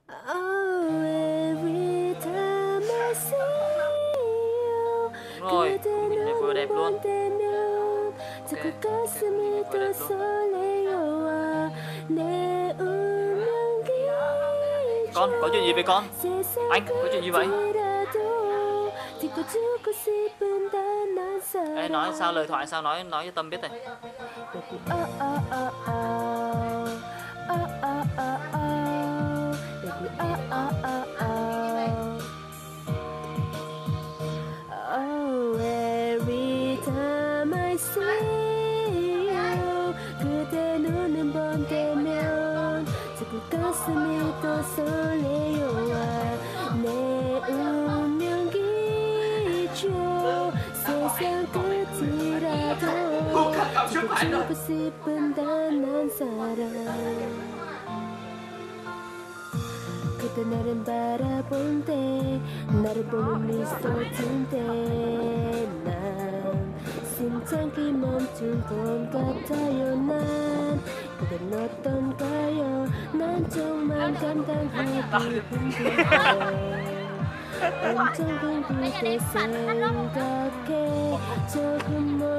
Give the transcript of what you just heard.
Oh, every time I see you. Đúng rồi, nhìn này vừa đẹp luôn. Con, có chuyện gì vậy con? Anh, có chuyện gì vậy? Ê, nói sao lời thoại sao nói cho Tâm biết này. Oh, every time I see you, 그대 눈은 번개면 자꾸 가슴이 또 설레어와 내 운명이죠. 세상 끝이라도 자꾸 주고 싶은 단 한 사람. 그때 나를 바라본 때 나를 보는 미소 틴때 난 심장이 멈춘 것 같아요. 난 그댄 어떤가요? 난 정말 감당하기 힘들어 엄청 힘들게 생각해 조금